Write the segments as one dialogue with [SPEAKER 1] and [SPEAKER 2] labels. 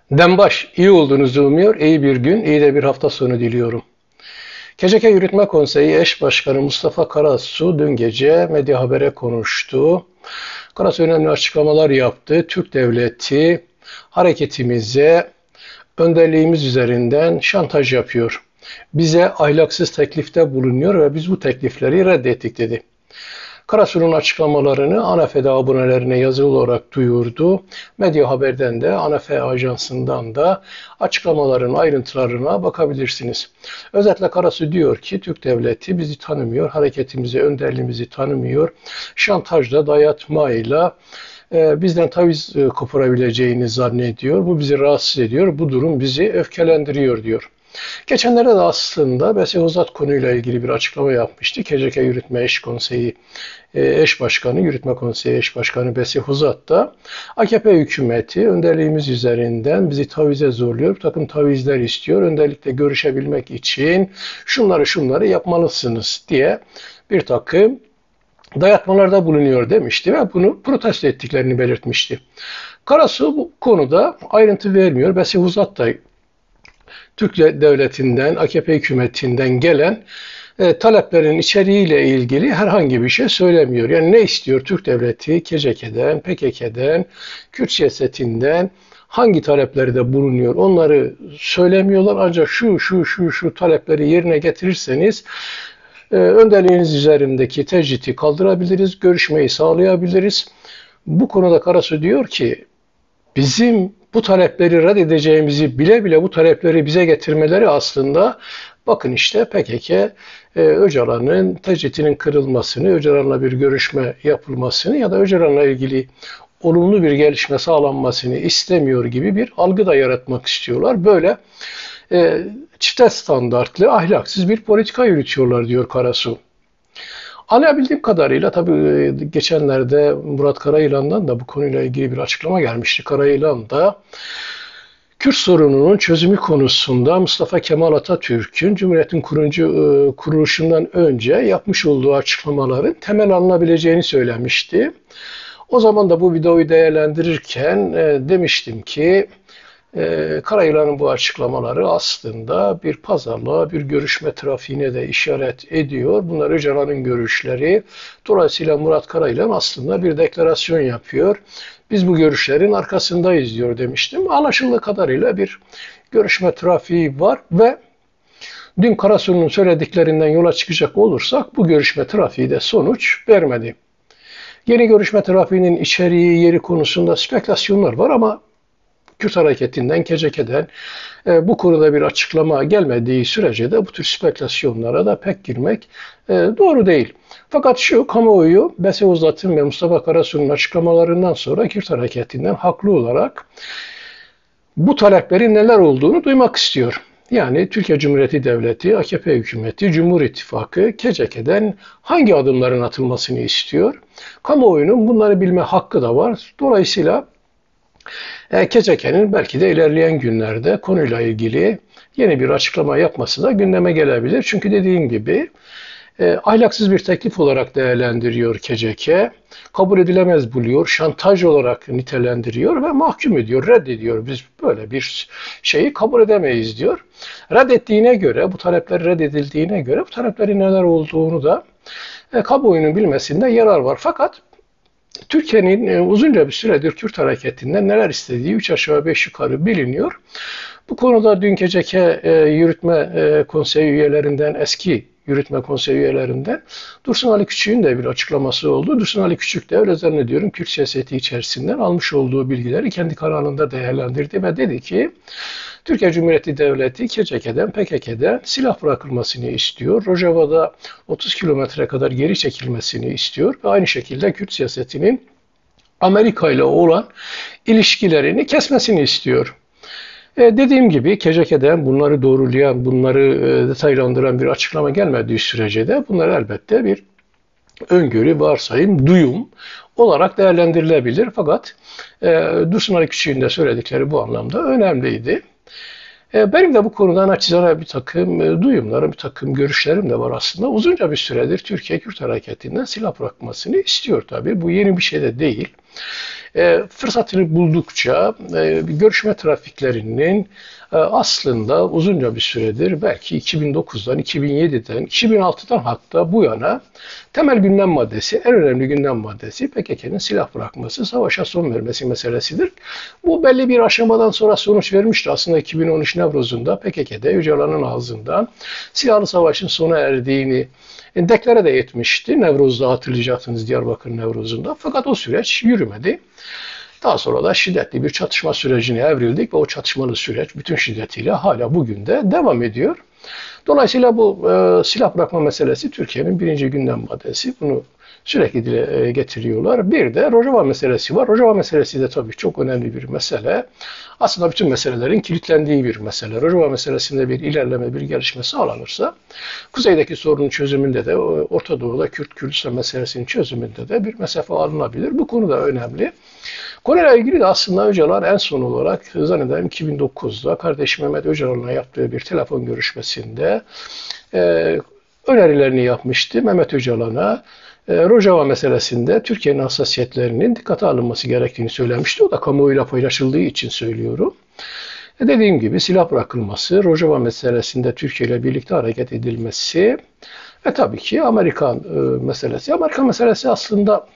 [SPEAKER 1] Dembaş, iyi olduğunuzu umuyor, iyi bir gün, iyi de bir hafta sonu diliyorum. KCK Yürütme Konseyi Eş Başkanı Mustafa Karasu dün gece Medya Haber'e konuştu. Karasu önemli açıklamalar yaptı. Türk Devleti hareketimize önderliğimiz üzerinden şantaj yapıyor. Bize ahlaksız teklifte bulunuyor ve biz bu teklifleri reddettik dedi. Karasu'nun açıklamalarını ANAFE'de abonelerine yazılı olarak duyurdu. Medya Haber'den de ANAFE Ajansı'ndan da açıklamaların ayrıntılarına bakabilirsiniz. Özetle Karasu diyor ki Türk Devleti bizi tanımıyor, hareketimizi, önderliğimizi tanımıyor. Şantajla, dayatmayla bizden taviz koparabileceğini zannediyor. Bu bizi rahatsız ediyor. Bu durum bizi öfkelendiriyor diyor. Geçenlerde de aslında Besihuzat konuyla ilgili bir açıklama yapmıştı. KCK Yürütme Eş Konseyi Eş Başkanı, Yürütme Konseyi Eş Başkanı Besihuzat da AKP hükümeti önderliğimiz üzerinden bizi tavize zorluyor. Bir takım tavizler istiyor. Önderlikle görüşebilmek için şunları yapmalısınız diye bir takım dayatmalarda bulunuyor demişti ve bunu protesto ettiklerini belirtmişti. Karasu bu konuda ayrıntı vermiyor. Besihuzat da Türk Devleti'nden, AKP hükümetinden gelen taleplerin içeriğiyle ilgili herhangi bir şey söylemiyor. Yani ne istiyor Türk Devleti, KCK'den, PKK'den, Kürt siyasetinden hangi talepleri de bulunuyor onları söylemiyorlar. Ancak şu talepleri yerine getirirseniz önderliğiniz üzerindeki tecriti kaldırabiliriz, görüşmeyi sağlayabiliriz. Bu konuda Karasu diyor ki bizim bu talepleri reddedeceğimizi bile bile bu talepleri bize getirmeleri aslında bakın işte PKK Öcalan'ın tecritinin kırılmasını, Öcalan'la bir görüşme yapılmasını ya da Öcalan'la ilgili olumlu bir gelişme sağlanmasını istemiyor gibi bir algı da yaratmak istiyorlar. Böyle çifte standartlı, ahlaksız bir politika yürütüyorlar diyor Karasu. Anlayabildiğim kadarıyla tabii geçenlerde Murat Karayılan'dan da bu konuyla ilgili bir açıklama gelmişti. Karayılan da Kürt sorununun çözümü konusunda Mustafa Kemal Atatürk'ün Cumhuriyet'in kuruluşundan önce yapmış olduğu açıklamaların temel alınabileceğini söylemişti. O zaman da bu videoyu değerlendirirken demiştim ki Karayılan'ın bu açıklamaları aslında bir pazarlığa, bir görüşme trafiğine de işaret ediyor. Bunlar Öcalan'ın görüşleri. Dolayısıyla Murat Karayılan aslında bir deklarasyon yapıyor. Biz bu görüşlerin arkasındayız diyor demiştim. Anlaşıldığı kadarıyla bir görüşme trafiği var ve dün Karasu'nun söylediklerinden yola çıkacak olursak bu görüşme trafiği de sonuç vermedi. Yeni görüşme trafiğinin içeriği, yeri konusunda spekülasyonlar var ama Kürt hareketinden, KCK'den bu konuda bir açıklama gelmediği sürece de bu tür spekülasyonlara da pek girmek doğru değil. Fakat şu kamuoyu Besihuzat'ın ve Mustafa Karasu'nun açıklamalarından sonra Kürt hareketinden haklı olarak bu taleplerin neler olduğunu duymak istiyor. Yani Türkiye Cumhuriyeti Devleti, AKP hükümeti, Cumhur İttifakı, KCK'den hangi adımların atılmasını istiyor? Kamuoyunun bunları bilme hakkı da var. Dolayısıyla KCK'nin belki de ilerleyen günlerde konuyla ilgili yeni bir açıklama yapması da gündeme gelebilir. Çünkü dediğim gibi ahlaksız bir teklif olarak değerlendiriyor KCK, kabul edilemez buluyor, şantaj olarak nitelendiriyor ve mahkum ediyor, reddediyor. Biz böyle bir şeyi kabul edemeyiz diyor. Reddettiğine göre, bu talepler reddedildiğine göre bu taleplerin neler olduğunu da kamuoyunun bilmesinde yarar var. Fakat Türkiye'nin uzunca bir süredir Kürt hareketinden neler istediği 3 aşağı 5 yukarı biliniyor. Bu konuda dün KCK Yürütme Konseyi üyelerinden, eski Yürütme Konseyi üyelerinden Dursun Ali Küçük'ün de bir açıklaması oldu. Dursun Ali Küçük de öyle zannediyorum Kürt siyaseti içerisinden almış olduğu bilgileri kendi kanalında değerlendirdi ve dedi ki Türkiye Cumhuriyeti Devleti KCK'den, PKK'den silah bırakılmasını istiyor. Rojava'da 30 kilometre kadar geri çekilmesini istiyor ve aynı şekilde Kürt siyasetinin Amerika ile olan ilişkilerini kesmesini istiyor. Dediğim gibi KCK'den bunları doğrulayan, bunları detaylandıran bir açıklama gelmediği sürece de bunlar elbette bir öngörü, varsayım, duyum olarak değerlendirilebilir. Fakat Dursun Ali Küçük'ün de söyledikleri bu anlamda önemliydi. Benim de bu konuda naçizane bir takım duyumlarım, bir takım görüşlerim de var aslında. Uzunca bir süredir Türkiye Kürt hareketinden silah bırakmasını istiyor tabii. Bu yeni bir şey de değil. fırsatını buldukça görüşme trafiklerinin aslında uzunca bir süredir, belki 2009'dan, 2007'den, 2006'dan hatta bu yana temel gündem maddesi, en önemli gündem maddesi PKK'nın silah bırakması, savaşa son vermesi meselesidir. Bu belli bir aşamadan sonra sonuç vermişti. Aslında 2013 Nevruz'unda PKK'de Öcalan'ın ağzından silahlı savaşın sona erdiğini deklare de etmişti. Nevruz'da hatırlayacaksınız, Diyarbakır Nevruz'unda. Fakat o süreç yürümedi. Daha sonra da şiddetli bir çatışma sürecine evrildik ve o çatışmalı süreç bütün şiddetiyle hala bugün de devam ediyor. Dolayısıyla bu silah bırakma meselesi Türkiye'nin birinci gündem maddesi. Bunu sürekli dile getiriyorlar. Bir de Rojava meselesi var. Rojava meselesi de tabii çok önemli bir mesele. Aslında bütün meselelerin kilitlendiği bir mesele. Rojava meselesinde bir ilerleme, bir gelişme sağlanırsa kuzeydeki sorunun çözümünde de, Orta Doğu'da Kürt-Kürdistan meselesinin çözümünde de bir mesafe alınabilir. Bu konu da önemli. Konuyla ilgili de aslında Öcalan en son olarak zannederim 2009'da kardeşi Mehmet Öcalan'la yaptığı bir telefon görüşmesinde önerilerini yapmıştı. Mehmet Öcalan'a Rojava meselesinde Türkiye'nin hassasiyetlerinin dikkate alınması gerektiğini söylemişti. O da kamuoyuyla paylaşıldığı için söylüyorum. Dediğim gibi silah bırakılması, Rojava meselesinde Türkiye ile birlikte hareket edilmesi ve tabii ki Amerikan meselesi. Amerikan meselesi aslında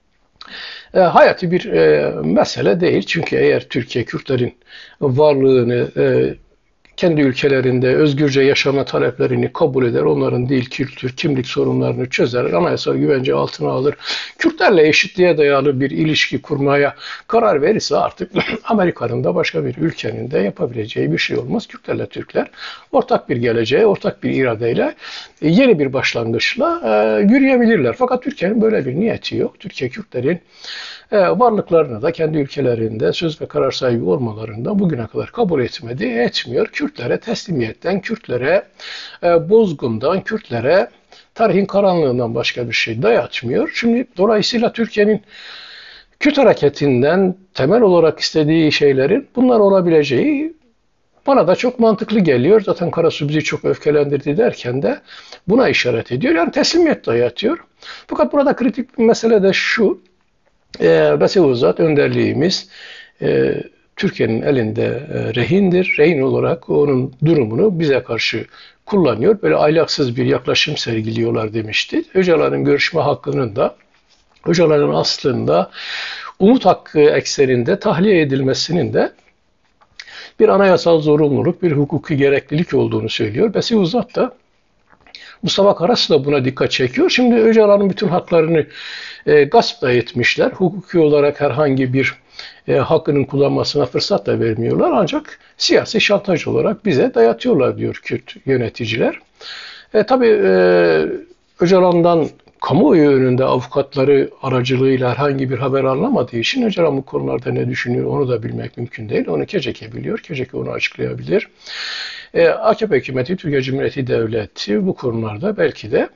[SPEAKER 1] hayati bir mesele değil. Çünkü eğer Türkiye Kürtlerin varlığını kendi ülkelerinde özgürce yaşama taleplerini kabul eder, onların dil, kültür, kimlik sorunlarını çözer, anayasal güvence altına alır, Kürtlerle eşitliğe dayalı bir ilişki kurmaya karar verirse artık Amerika'nın da başka bir ülkenin de yapabileceği bir şey olmaz. Kürtlerle Türkler ortak bir geleceğe, ortak bir iradeyle, yeni bir başlangıçla yürüyebilirler. Fakat Türkiye'nin böyle bir niyeti yok. Türkiye Kürtlerin varlıklarını da kendi ülkelerinde söz ve karar sahibi olmalarında bugüne kadar kabul etmedi, etmiyor. Kürtlere teslimiyetten, Kürtlere bozgundan, Kürtlere tarihin karanlığından başka bir şey dayatmıyor. Şimdi dolayısıyla Türkiye'nin Kürt hareketinden temel olarak istediği şeylerin bunlar olabileceği bana da çok mantıklı geliyor. Zaten Karasu bizi çok öfkelendirdi derken de buna işaret ediyor. Yani teslimiyet dayatıyor. Fakat burada kritik bir mesele de şu. Besevuzat önderliğimiz Türkiye'nin elinde rehindir. Rehin olarak onun durumunu bize karşı kullanıyor. Böyle ahlaksız bir yaklaşım sergiliyorlar demişti. Öcalan'ın görüşme hakkının da Öcalan'ın aslında umut hakkı ekseninde tahliye edilmesinin de bir anayasal zorunluluk, bir hukuki gereklilik olduğunu söylüyor. Besevuzat da Mustafa Karasu da buna dikkat çekiyor. Şimdi Öcalan'ın bütün haklarını gasp da etmişler. Hukuki olarak herhangi bir hakkının kullanmasına fırsat da vermiyorlar. Ancak siyasi şantaj olarak bize dayatıyorlar diyor Kürt yöneticiler. Tabii Öcalan'dan kamuoyu önünde avukatları aracılığıyla herhangi bir haber alınamadığı için Öcalan bu konularda ne düşünüyor onu da bilmek mümkün değil. Onu KCK biliyor. KCK onu açıklayabilir. AKP hükümeti, Türkiye Cumhuriyeti Devleti bu konularda belki de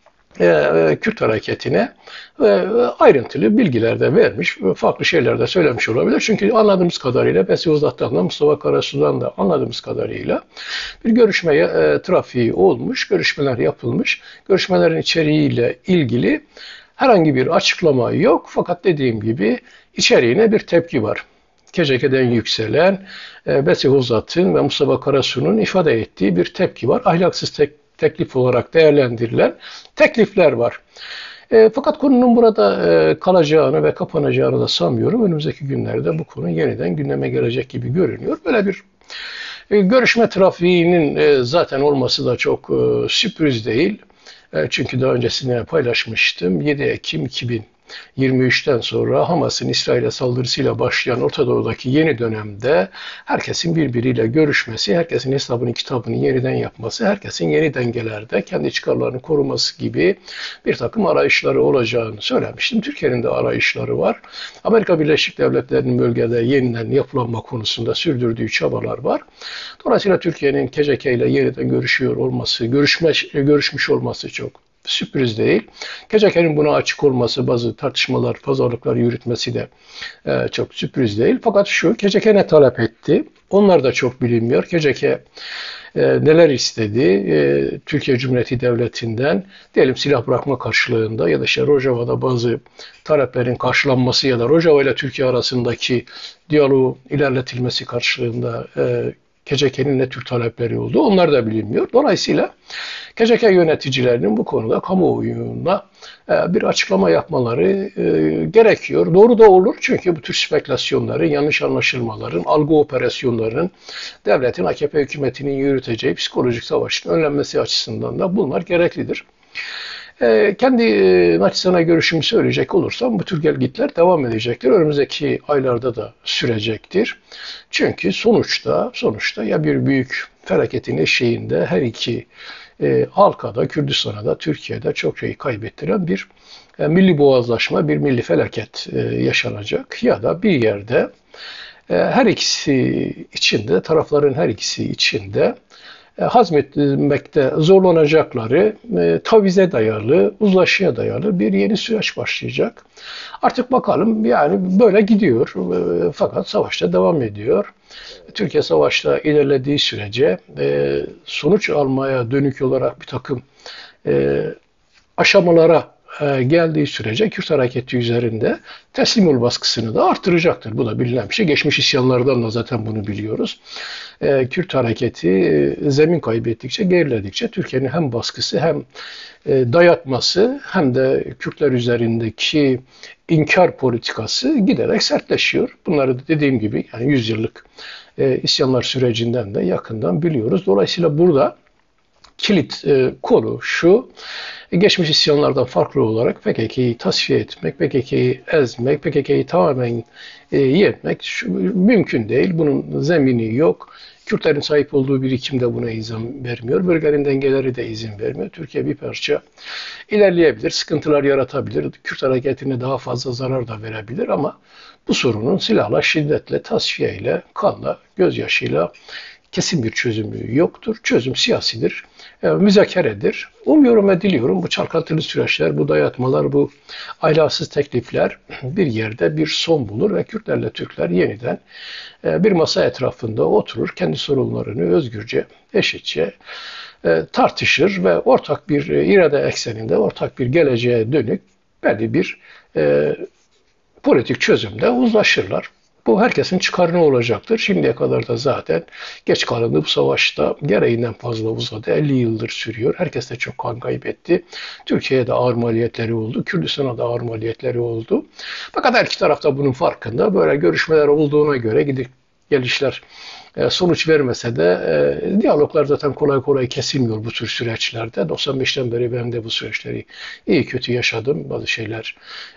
[SPEAKER 1] Kürt hareketine ayrıntılı bilgiler de vermiş, farklı şeyler de söylemiş olabilir. Çünkü anladığımız kadarıyla Besevuzat'tan da Mustafa Karasu'dan da anladığımız kadarıyla bir görüşme trafiği olmuş, görüşmeler yapılmış. Görüşmelerin içeriğiyle ilgili herhangi bir açıklama yok. Fakat dediğim gibi içeriğine bir tepki var. KCK'den yükselen Besevuzat'ın ve Mustafa Karasu'nun ifade ettiği bir tepki var. Ahlaksız teklif olarak değerlendirilen teklifler var. Fakat konunun burada kalacağını ve kapanacağını da sanmıyorum. Önümüzdeki günlerde bu konu yeniden gündeme gelecek gibi görünüyor. Böyle bir görüşme trafiğinin zaten olması da çok sürpriz değil. Çünkü daha öncesinde paylaşmıştım. 7 Ekim 2023'ten sonra Hamas'ın İsrail'e saldırısıyla başlayan Orta Doğu'daki yeni dönemde herkesin birbiriyle görüşmesi, herkesin hesabını kitabını yeniden yapması, herkesin yeni dengelerde kendi çıkarlarını koruması gibi bir takım arayışları olacağını söylemiştim. Türkiye'nin de arayışları var. Amerika Birleşik Devletleri'nin bölgede yeniden yapılanma konusunda sürdürdüğü çabalar var. Dolayısıyla Türkiye'nin KCK ile yeniden görüşüyor olması, görüşmüş olması çok sürpriz değil. KCK'nin buna açık olması, bazı tartışmalar, pazarlıklar yürütmesi de çok sürpriz değil. Fakat şu, KCK ne talep etti? Onlar da çok bilinmiyor. KCK neler istedi Türkiye Cumhuriyeti Devleti'nden, diyelim silah bırakma karşılığında ya da işte Rojava'da bazı taleplerin karşılanması ya da Rojava ile Türkiye arasındaki diyaloğu ilerletilmesi karşılığında KCK'nin ne tür talepleri oldu, onlar da bilinmiyor. Dolayısıyla KCK yöneticilerinin bu konuda kamuoyuna bir açıklama yapmaları gerekiyor. Doğru da olur, çünkü bu tür spekülasyonların, yanlış anlaşılmaların, algı operasyonlarının devletin, AKP hükümetinin yürüteceği psikolojik savaşın önlenmesi açısından da bunlar gereklidir. Kendi naçizane görüşümü söyleyecek olursam bu tür gelgitler devam edecektir. Önümüzdeki aylarda da sürecektir. Çünkü sonuçta ya bir büyük felaketin eşiğinde her iki halkada, Kürdistan'a da, Türkiye'de çok şey kaybettiren bir milli boğazlaşma, bir milli felaket yaşanacak. Ya da bir yerde her ikisi içinde, tarafların her ikisi içinde hazmetmekte zorlanacakları, tavize dayalı, uzlaşıya dayalı bir yeni süreç başlayacak. Artık bakalım, yani böyle gidiyor, fakat savaşta devam ediyor. Türkiye savaşta ilerlediği sürece sonuç almaya dönük olarak bir takım aşamalara geldiği sürece Kürt hareketi üzerinde teslim ol baskısını da artıracaktır. Bu da bilinen bir şey. Geçmiş isyanlardan da zaten bunu biliyoruz. Kürt hareketi zemin kaybettikçe, geriledikçe Türkiye'nin hem baskısı hem dayatması hem de Kürtler üzerindeki inkar politikası giderek sertleşiyor. Bunları da dediğim gibi yani 100 yıllık isyanlar sürecinden de yakından biliyoruz. Dolayısıyla burada kilit konu şu: geçmiş isyanlardan farklı olarak PKK'yı tasfiye etmek, PKK'yı ezmek, PKK'yı tamamen yetmek mümkün değil. Bunun zemini yok. Kürtlerin sahip olduğu birikim de buna izin vermiyor. Bölgenin dengeleri de izin vermiyor. Türkiye bir parça ilerleyebilir, sıkıntılar yaratabilir, Kürt hareketine daha fazla zarar da verebilir ama bu sorunun silahla, şiddetle, tasfiyeyle, kanla, gözyaşıyla kesin bir çözümü yoktur. Çözüm siyasidir, müzakeredir. Umuyorum ve diliyorum bu çalkantılı süreçler, bu dayatmalar, bu ahlaksız teklifler bir yerde bir son bulur ve Kürtlerle Türkler yeniden bir masa etrafında oturur, kendi sorunlarını özgürce, eşitçe tartışır ve ortak bir irade ekseninde, ortak bir geleceğe dönük belli bir politik çözümde uzlaşırlar. Bu herkesin çıkarına olacaktır. Şimdiye kadar da zaten geç kalındı, bu savaşta gereğinden fazla uzadı. 50 yıldır sürüyor. Herkes de çok kan kaybetti. Türkiye'ye de ağır maliyetleri oldu. Kürdistan'a da ağır maliyetleri oldu. Fakat her iki taraf da bunun farkında. Böyle görüşmeler olduğuna göre gidip gelişler sonuç vermese de diyaloglar zaten kolay kolay kesilmiyor bu tür süreçlerde. 95'ten beri ben de bu süreçleri iyi kötü yaşadım. Bazı şeyler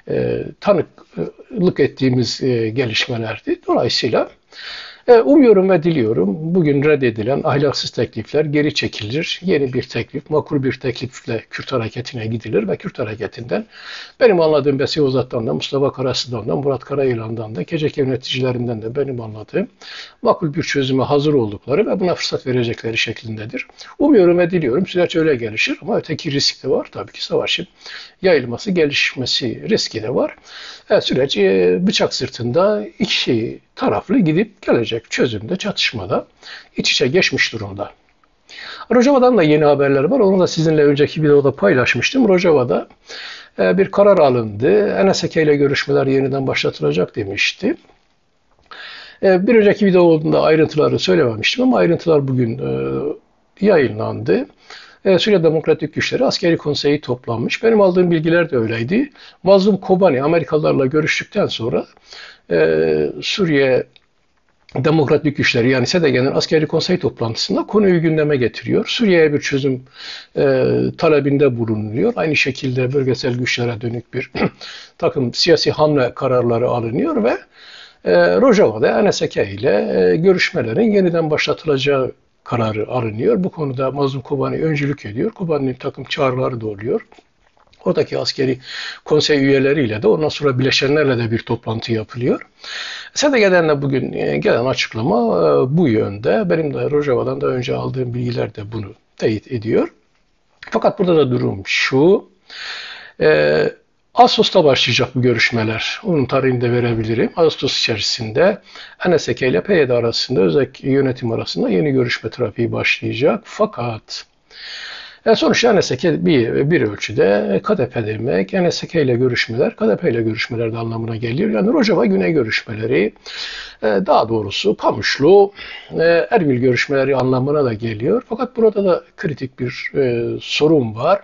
[SPEAKER 1] tanıklık ettiğimiz gelişmelerdi. Dolayısıyla umuyorum ve diliyorum bugün reddedilen ahlaksız teklifler geri çekilir. Yeni bir teklif, makul bir teklifle Kürt hareketine gidilir ve Kürt hareketinden benim anladığım Besi Ozat'tan da, Mustafa Karası'dan da, Murat Karayılan'dan da, KCK yöneticilerinden de benim anladığım makul bir çözüme hazır oldukları ve buna fırsat verecekleri şeklindedir. Umuyorum ve diliyorum süreç öyle gelişir ama öteki risk de var. Tabii ki savaşın yayılması, gelişmesi riski de var. Süreç bıçak sırtında iki taraflı gidip gelecek çözümde, çatışmada iç içe geçmiş durumda. Rojava'dan da yeni haberler var. Onu da sizinle önceki videoda paylaşmıştım. Rojava'da bir karar alındı. NSK ile görüşmeler yeniden başlatılacak demişti. Bir önceki videoda ayrıntıları söylememiştim ama ayrıntılar bugün yayınlandı. Suriye Demokratik Güçleri Askeri Konseyi toplanmış. Benim aldığım bilgiler de öyleydi. Mazlum Kobani Amerikalılarla görüştükten sonra Suriye Demokratik Güçleri yani SDG'nin Askeri Konsey toplantısında konuyu gündeme getiriyor. Suriye'ye bir çözüm talebinde bulunuyor. Aynı şekilde bölgesel güçlere dönük bir takım siyasi hamle kararları alınıyor ve Rojava'da NSK ile görüşmelerin yeniden başlatılacağı kararı alınıyor. Bu konuda Mazlum Kobani öncülük ediyor. Kobani'nin takım çağrıları da oluyor. Oradaki askeri konsey üyeleriyle de ondan sonra bileşenlerle de bir toplantı yapılıyor. SDG'den de bugün gelen açıklama bu yönde. Benim de Rojava'dan da önce aldığım bilgiler de bunu teyit ediyor. Fakat burada da durum şu. Ağustos'ta başlayacak bu görüşmeler. Onun tarihini de verebilirim. Ağustos içerisinde NSK ile PYD arasında, özellikle yönetim arasında yeni görüşme trafiği başlayacak. Fakat sonuçta NSK bir ölçüde KDP demek. NSK ile görüşmeler, KDP ile görüşmeler de anlamına geliyor. Yani Rojava Güney görüşmeleri, daha doğrusu Pamuçlu, Erbil görüşmeleri anlamına da geliyor. Fakat burada da kritik bir sorun var.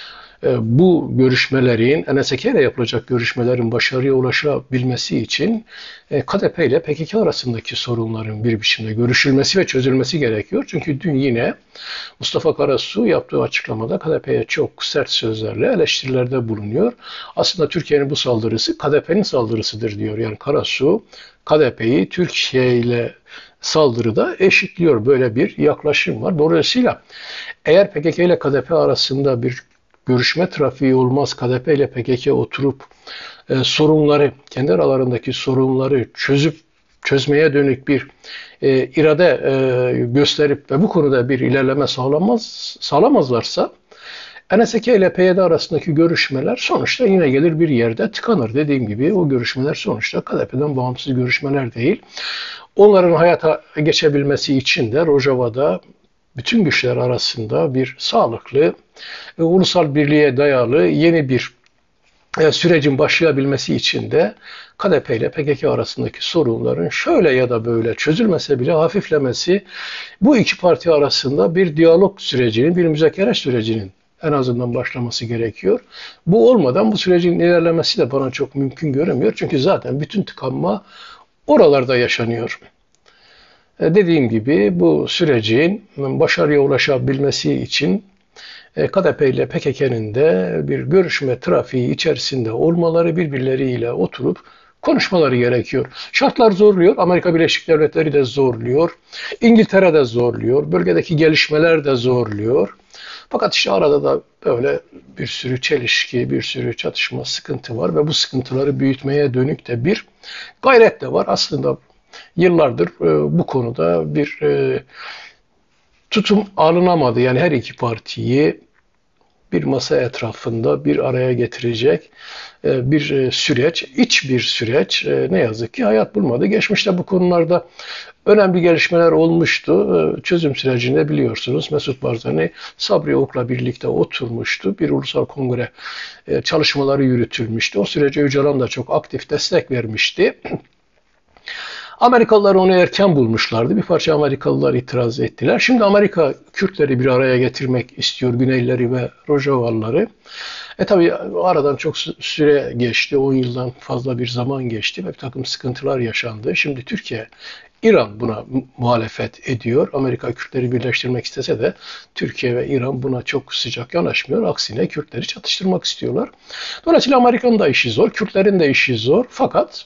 [SPEAKER 1] Bu görüşmelerin, NSK ile yapılacak görüşmelerin başarıya ulaşabilmesi için KDP ile PKK arasındaki sorunların bir biçimde görüşülmesi ve çözülmesi gerekiyor. Çünkü dün yine Mustafa Karasu yaptığı açıklamada KDP'ye çok sert sözlerle eleştirilerde bulunuyor. Aslında Türkiye'nin bu saldırısı KDP'nin saldırısıdır diyor. Yani Karasu KDP'yi Türkiye ile saldırıda eşitliyor. Böyle bir yaklaşım var. Dolayısıyla eğer PKK ile KDP arasında bir görüşme trafiği olmaz, KDP ile PKK oturup sorunları, kendi aralarındaki sorunları çözmeye dönük bir irade gösterip ve bu konuda bir ilerleme sağlamazlarsa NSK ile PYD arasındaki görüşmeler sonuçta yine gelir bir yerde tıkanır. Dediğim gibi o görüşmeler sonuçta KDP'den bağımsız görüşmeler değil. Onların hayata geçebilmesi için de Rojava'da bütün güçler arasında bir sağlıklı, ulusal birliğe dayalı yeni bir sürecin başlayabilmesi için de KDP ile PKK arasındaki sorunların şöyle ya da böyle çözülmese bile hafiflemesi, bu iki parti arasında bir diyalog sürecinin, bir müzakere sürecinin en azından başlaması gerekiyor. Bu olmadan bu sürecin ilerlemesi de bana çok mümkün görünmüyor. Çünkü zaten bütün tıkanma oralarda yaşanıyor. Dediğim gibi bu sürecin başarıya ulaşabilmesi için KDP ile PKK'nın de bir görüşme trafiği içerisinde olmaları, birbirleriyle oturup konuşmaları gerekiyor. Şartlar zorluyor. Amerika Birleşik Devletleri de zorluyor. İngiltere de zorluyor. Bölgedeki gelişmeler de zorluyor. Fakat işte arada da böyle bir sürü çelişki, bir sürü çatışma, sıkıntı var ve bu sıkıntıları büyütmeye dönük de bir gayret de var. Aslında yıllardır bu konuda bir tutum alınamadı. Yani her iki partiyi bir masa etrafında bir araya getirecek bir süreç, iç bir süreç ne yazık ki hayat bulmadı. Geçmişte bu konularda önemli gelişmeler olmuştu. Çözüm sürecinde biliyorsunuz Mesut Barzani Sabri Ok'la birlikte oturmuştu. Bir ulusal kongre çalışmaları yürütülmüştü. O sürece Öcalan da çok aktif destek vermişti. Amerikalılar onu erken bulmuşlardı. Bir parça Amerikalılar itiraz ettiler. Şimdi Amerika Kürtleri bir araya getirmek istiyor, Güneyleri ve Rojavalıları. Tabi aradan çok süre geçti, 10 yıldan fazla bir zaman geçti ve bir takım sıkıntılar yaşandı. Şimdi Türkiye, İran buna muhalefet ediyor. Amerika Kürtleri birleştirmek istese de Türkiye ve İran buna çok sıcak yanaşmıyor. Aksine Kürtleri çatıştırmak istiyorlar. Dolayısıyla Amerika'nın da işi zor, Kürtlerin de işi zor. Fakat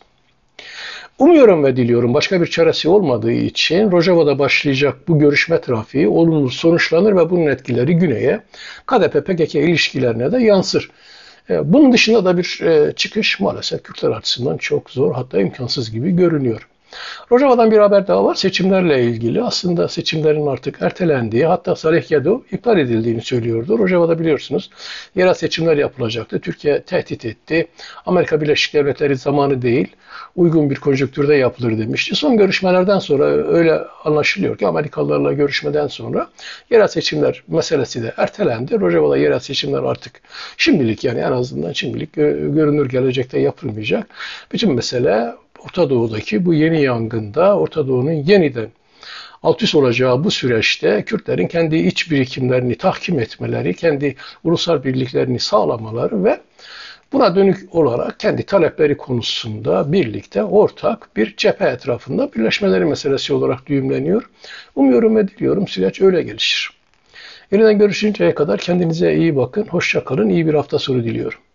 [SPEAKER 1] umuyorum ve diliyorum başka bir çaresi olmadığı için Rojava'da başlayacak bu görüşme trafiği olumlu sonuçlanır ve bunun etkileri Güney'e, KDP-PKK ilişkilerine de yansır. Bunun dışında da bir çıkış maalesef Kürtler açısından çok zor, hatta imkansız gibi görünüyor. Rojava'dan bir haber daha var seçimlerle ilgili. Aslında seçimlerin artık ertelendiği, hatta Salih Gedo iptal edildiğini söylüyordu. Rojava'da biliyorsunuz yerel seçimler yapılacaktı. Türkiye tehdit etti. Amerika Birleşik Devletleri zamanı değil, uygun bir konjonktürde yapılır demişti. Son görüşmelerden sonra öyle anlaşılıyor ki Amerikalılarla görüşmeden sonra yerel seçimler meselesi de ertelendi. Rojava'da yerel seçimler artık şimdilik, yani en azından şimdilik görünür gelecekte yapılmayacak. Bütün mesele Orta Doğu'daki bu yeni yangında, Orta Doğu'nun yeniden alt üst olacağı bu süreçte Kürtlerin kendi iç birikimlerini tahkim etmeleri, kendi ulusal birliklerini sağlamaları ve buna dönük olarak kendi talepleri konusunda birlikte ortak bir cephe etrafında birleşmeleri meselesi olarak düğümleniyor. Umuyorum ve diliyorum süreç öyle gelişir. Yeniden görüşünceye kadar kendinize iyi bakın, hoşça kalın, iyi bir hafta sonu diliyorum.